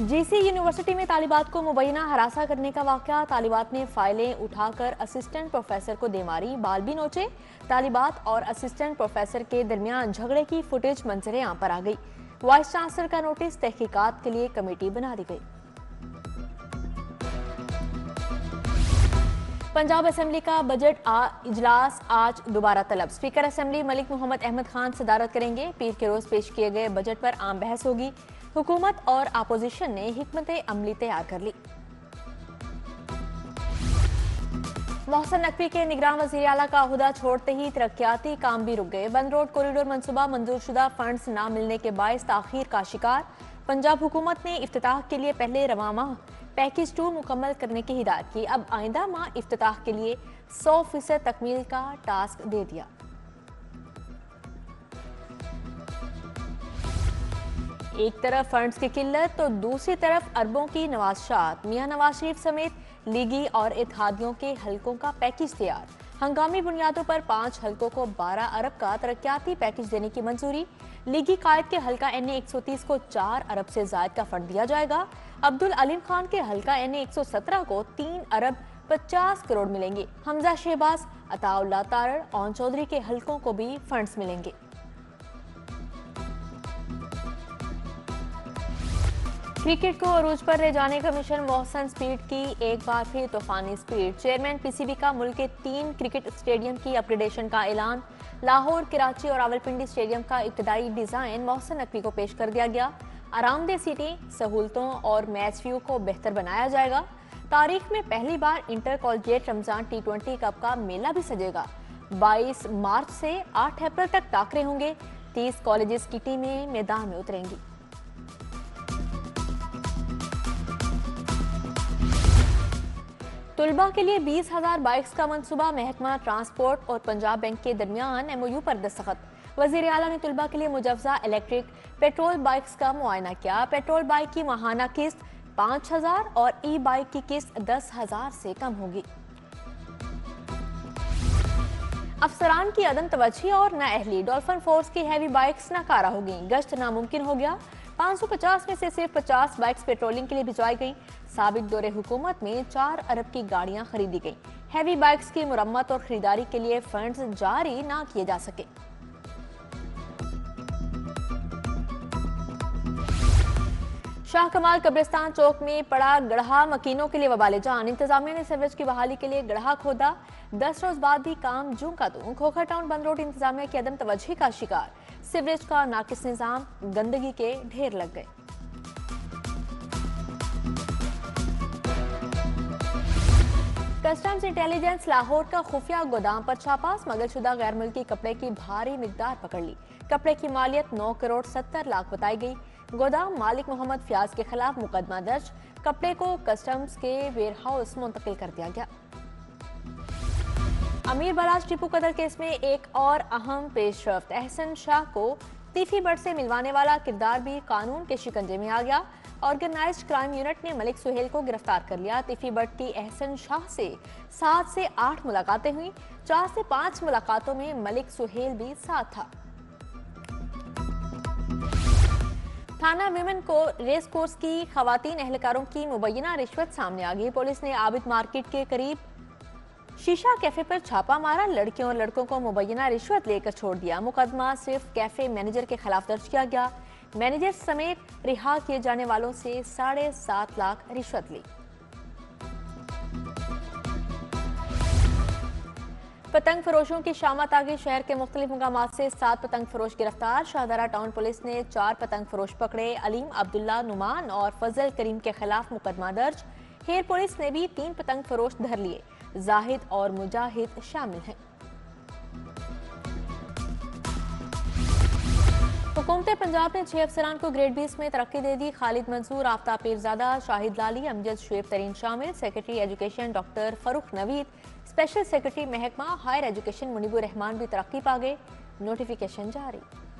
GC university में तालिबात को मुबैना हरासा करने का वाकया। तालिबात ने फाइलें उठाकर असिस्टेंट प्रोफेसर को दे मारी, बाल भी नोचे। तालिबात और असिस्टेंट प्रोफेसर के दरमियान झगड़े की फुटेज मंजरे आम पर आ गई। वाइस चांसलर का नोटिस, तहकीकात के लिए कमेटी बना दी गई। पंजाब असेंबली का बजट इजलास आज दोबारा तलब। स्पीकर असेंबली मलिक मोहम्मद अहमद खान सदारत करेंगे। पीर के रोज पेश किए गए बजट पर आम बहस होगी। हुकूमत और अपोजिशन ने हिकमत अमली तैयार कर ली। मोहसिन नकवी के निगरान वज़ीर आला का ओहदा छोड़ते ही तरक्याती काम भी रुक गए। बंद रोड कॉरिडोर मंसूबा मंजूरशुदा फंड्स न मिलने के बायस ताखीर का शिकार। पंजाब हुकूमत ने इफ्तिताह के लिए पहले रवा माह पैकेज 2 मुकम्मल करने की हिदायत की। अब आइंदा माह इफ्तिताह के लिए 100% तकमील का टास्क दे दिया। एक तरफ फंड्स की किल्लत तो दूसरी तरफ अरबों की नवाज़शात। मियां नवाज शरीफ समेत लीगी और इत्तेहादियों के हलकों का पैकेज तैयार। हंगामी बुनियादों पर 5 हलकों को 12 अरब का तरक्याती पैकेज देने की मंजूरी। लीगी कायद के हलका NA 130 को 4 अरब से जायद का फंड दिया जाएगा। अब्दुल अलीम खान के हलका NA 117 को 3 अरब 50 करोड़ मिलेंगे। हमजा शहबाज, अताउल्लाह तारड़, ओन चौधरी के हलकों को भी फंड्स मिलेंगे। क्रिकेट को अरूज पर ले जाने का मिशन मोहसन स्पीड की एक बार फिर तूफानी स्पीड। चेयरमैन PCB का मुल्क के 3 क्रिकेट स्टेडियम की अपग्रेडेशन का ऐलान। लाहौर, कराची और रावलपिंडी स्टेडियम का इब्तदाई डिजाइन मोहसन नकवी को पेश कर दिया गया। आरामदेह सीटें, सहूलतों और मैच व्यू को बेहतर बनाया जाएगा। तारीख में पहली बार intercollegiate Ramzan T20 cup का मेला भी सजेगा। 22 मार्च से 8 अप्रैल तक टाकरे होंगे। 30 कॉलेजेस की टीमें मैदान में उतरेंगी। तुलबा के लिए 20,000 बाइक्स का मंसूबा। महकमा ट्रांसपोर्ट और पंजाब बैंक के दरमियान MOU पर दस्तखत। वजीर आला ने तुलबा के लिए मुजव्वजा इलेक्ट्रिक पेट्रोल बाइक्स का मुआयना किया। पेट्रोल बाइक की माहाना किस्त 5,000 और ई बाइक की किस्त 10,000 से कम होगी। अफसरान की अदम तवज्जी और नाअहली। डॉल्फिन फोर्स की हैवी बाइक्स नाकारा हो गई। गश्त नामुमकिन हो गया। 550 में से सिर्फ 50 बाइक्स पेट्रोलिंग के लिए भिजवाई गई। साबिक दौरे हुकूमत में 4 अरब की गाड़ियां खरीदी गई। हैवी बाइक्स की मुरम्मत और खरीदारी के लिए फंड्स जारी ना किए जा सके। शाह कमाल कब्रिस्तान चौक में पड़ा गढ़ा मकीनों के लिए वबाले जान। इंतजामिया ने सीवरेज की बहाली के लिए गढ़ा खोदा। 10 रोज बाद भी काम जूं का तूं। खोखा टाउन बंद रोड इंतजामिया की अदम तवज्जी का शिकार। सीवरेज का नाकिस निजाम, गंदगी के ढेर लग गए। कस्टम्स इंटेलिजेंस लाहौर का खुफिया गोदाम पर छापा। स्मगलशुदा गैर मुल्की कपड़े की भारी मिकदार पकड़ ली। कपड़े की मालियत 9 करोड़ 70 लाख बताई गई। गोदाम मालिक मोहम्मद फयाज के खिलाफ मुकदमा दर्ज। कपड़े को कस्टम्स के वेयरहाउस मुंतकिल कर दिया गया। अमीर बराज टीपू कत्ल केस में एक और अहम पेशरफ्त। एहसन शाह को तीफी बट से मिलवाने वाला किरदार भी कानून के शिकंजे में आ गया। ऑर्गेनाइज्ड क्राइम यूनिट ने मलिक सुहेल को गिरफ्तार कर लिया। तीफी बट की एहसन शाह से 7 से 8 मुलाकातें हुई। 4 से 5 मुलाकातों में मलिक सुहेल भी साथ था। थाना विमेन को रेस कोर्स की खवातीन एहलकारों की मुबैना रिश्वत सामने आ गई। पुलिस ने आबिद मार्केट के करीब शीशा कैफे पर छापा मारा। लड़कियों और लड़कों को मुबैना रिश्वत लेकर छोड़ दिया। मुकदमा सिर्फ कैफे मैनेजर के खिलाफ दर्ज किया गया। मैनेजर समेत रिहा किए जाने वालों से 7.5 लाख रिश्वत ली। पतंग फरोशों की शामत आ गई। शहर के मुख्तलिफ मकामात से 7 पतंग फरोश गिरफ्तार। शाहदरा टाउन पुलिस ने 4 पतंग फरोश पकड़े। अलीम, अब्दुल्ला, नुमान और फजल करीम के खिलाफ मुकदमा दर्ज। हेर पुलिस ने भी 3 पतंग फरोश धर लिए। जाहिद और मुजाहिद शामिल हैं। हुकूमत पंजाब ने 6 अफसरान को ग्रेड 20 में तरक्की दे दी। खालिद मंसूर, आफ्ताब पीरजादा, शाहिद लाली, अमजद शुएब तरीन शामिल। Secretary education doctor Farrukh Naveed, special secretary महकमा हायर एजुकेशन मुनीबुर रहमान भी तरक्की पा गए। नोटिफिकेशन जारी।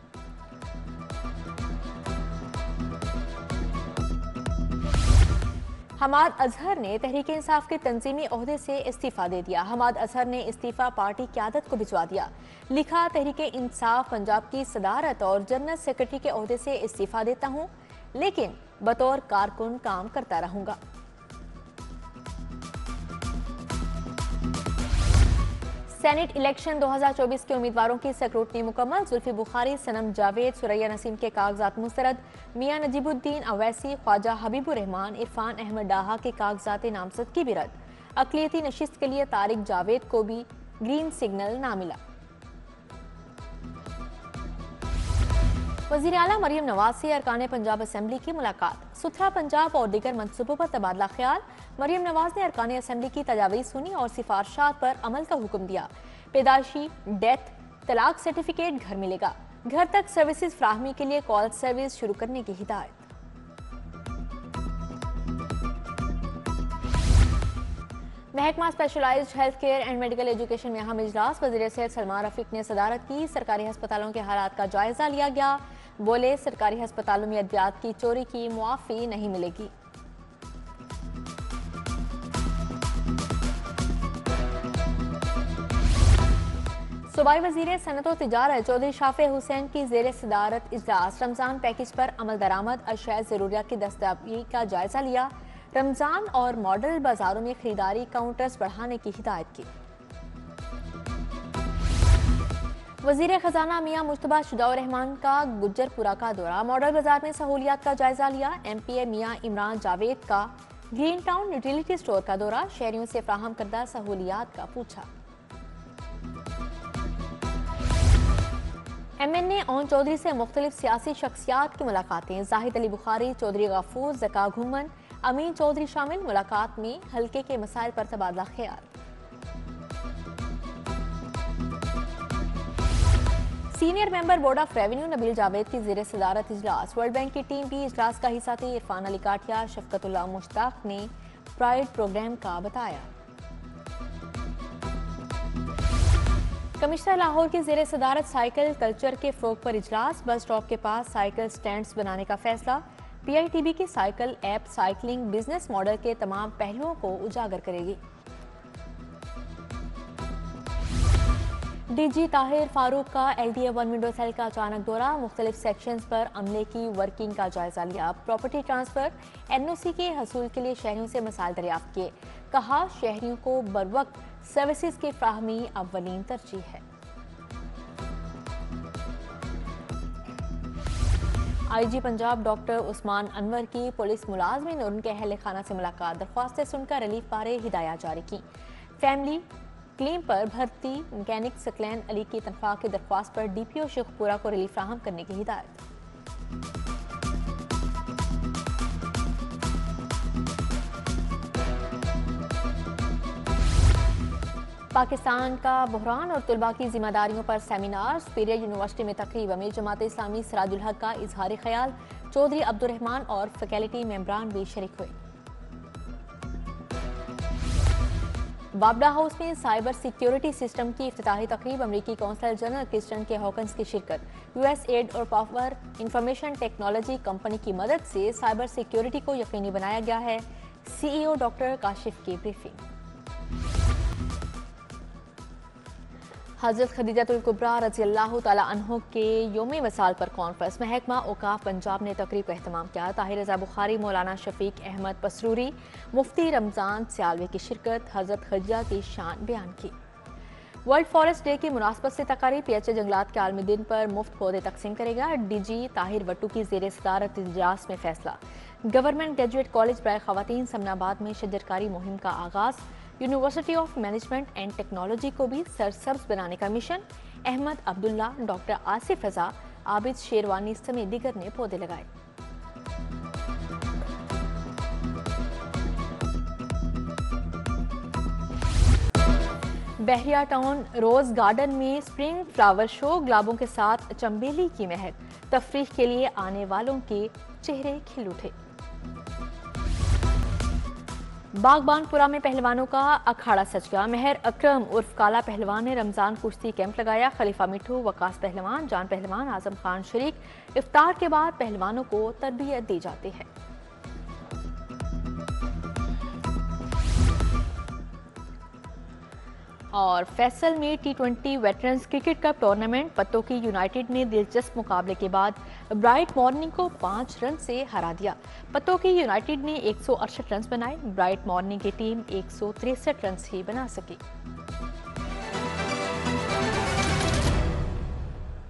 हमाद अजहर ने तहरीक इंसाफ के तंजीमी ओहदे से इस्तीफा दे दिया। हमाद अजहर ने इस्तीफा पार्टी क़यादत को भिजवा दिया। लिखा, तहरीक इंसाफ पंजाब की सदारत और जनरल सेक्रेटरी के ओहदे से इस्तीफा देता हूँ। लेकिन बतौर कारकुन काम करता रहूंगा। सेनेट इलेक्शन 2024 के उम्मीदवारों की स्क्रूटनी मुकम्मल। जुल्फी बुखारी, सनम जावेद, सुरैया नसीम के कागजात मुस्तरद। मियां नजीबुद्दीन अवैसी, ख्वाजा हबीबुर रहमान, इरफान अहमद डाहा के कागजात नामजदगी भी रद्द। अक़लियती नशिस्त के लिए तारिक जावेद को भी ग्रीन सिग्नल ना मिला। वज़ीर आला मरियम नवाज से अरकान पंजाब असम्बली की मुलाकात। सुथरा पंजाब और दीगर मनसूबों पर तबादला ख्याल। मरियम नवाज ने अरकान असम्बली की तजावीज़ सुनी और सिफारशात पर अमल का हुक्म दिया। पैदाइशी, डेथ, तलाक सर्टिफिकेट घर मिलेगा। घर तक सर्विसेज फ्राहमी के लिए कॉल सर्विस शुरू करने की हिदायत। महकमा specialised health care and medical education में अहम इजलास। वज़ीर सेहत सलमान रफीक ने सदारत की। सरकारी अस्पतालों के हालात का जायजा लिया गया। बोले, सरकारी अस्पतालों में अद्वियात की चोरी की मुआफ़ी नहीं मिलेगी। सूबाई वज़ीर सनत व तिजारत चौधरी शाफे हुसैन की ज़ेर सदारत इजलास। रमज़ान पैकेज पर अमल दरामद, अशिया ज़रूरियात की दस्तयाबी का जायजा लिया। रमज़ान और मॉडल बाजारों में खरीदारी काउंटर्स बढ़ाने की हिदायत की। वज़ीर खजाना मियां मुश्तबा शुजाउर रहमान का गुज्जरपुरा का दौरा। मॉडल बाजार में सहूलियात का जायजा लिया। MPA मियां इमरान जावेद का ग्रीन टाउन यूटिलिटी स्टोर का दौरा। शहरियों से फ्राहम करदा सहूलियात का पूछा। MNA ओन चौधरी से मुख्तलिफ सियासी शख्सियात की मुलाकातें। जाहिद अली बुखारी, चौधरी गफूर, जका घुमन, अमीन चौधरी शामिल। मुलाकात में हल्के के मसाइल पर तबादला ख्याल। Senior member board of revenue Nabeel Javed की ज़ेर सदारत इजलास। वर्ल्ड बैंक की टीम भी इजलास का हिस्सा थी। इरफान अली काठिया, शफकतुल्लाह मुश्ताक ने प्राइड प्रोग्राम का बताया। कमिश्नर लाहौर की ज़ेर सदारत साइकिल कल्चर के फ़रोग़ पर इजलास। बस स्टॉप के पास साइकिल स्टैंड्स बनाने का फैसला। PITB की cycle app cycling business model के तमाम पहलुओं को उजागर करेगी। DG ताहिर फारूक का LDA 1 विंडो सेल का अचानक दौरा। मुख्तलिफ सेक्शंस पर अमले की वर्किंग का जायजा लिया। प्रॉपर्टी ट्रांसफर, NOC के हसूल के लिए शहरियों से मसाइल दरियाफ्त किए। कहा, शहरियों को बरवक्त सर्विसेज की फ्राहमी अव्वलीन तरजीह है। IG पंजाब डॉक्टर उस्मान अनवर की पुलिस मुलाजमीन और उनके अहल खाना से मुलाकात। दरख्वास्तें सुनकर रिलीफ बारे हिदायत जारी की। फैमिली क्लेम पर भर्ती मैकेनिक सकलैन अली की तनख्वाह की दरख्वास्त पर DPO शेखपुरा को रिलीफ फ्राहम करने की हिदायत। पाकिस्तान का बहरान और तुलबा की जिम्मेदारियों पर सेमिनार। सुपीरियर यूनिवर्सिटी में तकरीब में जमात इस्लामी सिराजुल हक का इजहार ख्याल। चौधरी अब्दुर रहमान और फैकल्टी मेंबरान भी शरीक हुए। बाबडा हाउस में साइबर सिक्योरिटी सिस्टम की इफ्तिताही तकरीब। अमरीकी कौंसल जनरल क्रिस्टन के हॉकन्स की शिरकत। USAID और पावर इंफॉर्मेशन टेक्नोलॉजी कंपनी की मदद से साइबर सिक्योरिटी को यकीनी बनाया गया है। CEO डॉक्टर काशिफ की ब्रीफिंग। हजरत खदीजतुल कुबरा रज़ियल्लाहु ताला अन्हो के योम वसाल पर कॉन्फ्रेंस। महकमा औकाफ पंजाब ने तकरीब का एहतमाम किया। ताहिर रज़ा बुखारी, मौलाना शफीक अहमद पसरूरी, मुफ्ती रमज़ान सियालवी की शिरकत। हजरत खदीजा की शान बयान की। वर्ल्ड फॉरेस्ट डे की मुनासबत से तकारीब। PHA जंगलात के आलमी दिन पर मुफ्त पौधे तकसीम करेगा। DG ताहिर वट्टू की ज़ेर सदारत इजलास में फैसला। गवर्नमेंट ग्रेजुएट कॉलेज बराए ख़वातीन समनाबाद में शजरकारी मुहिम का आगाज़। University of management and technology को भी सरसब्ज बनाने का मिशन। अहमद अब्दुल्ला, डॉक्टर आसिफ रजा, आबिद शेरवानी समेत दीगर ने पौधे लगाए। बहरिया टाउन रोज गार्डन में स्प्रिंग फ्लावर शो। गुलाबों के साथ चंबेली की महक। तफरीह के लिए आने वालों के चेहरे खिल उठे। बागबानपुरा में पहलवानों का अखाड़ा सज गया। मेहर अकरम उर्फ काला पहलवान ने रमजान कुश्ती कैंप लगाया। खलीफा मिठू, वकास पहलवान, जान पहलवान, आजम खान शरीक। इफ्तार के बाद पहलवानों को तरबियत दी जाती है। और फैसल में T20 veterans cricket cup tournament Pattoki united ने दिलचस्प मुकाबले के बाद ब्राइट मॉर्निंग को 5 रन से हरा दिया। पत्तोकी यूनाइटेड ने 168 रन बनाए। ब्राइट मॉर्निंग की टीम 163 रन ही बना सकी।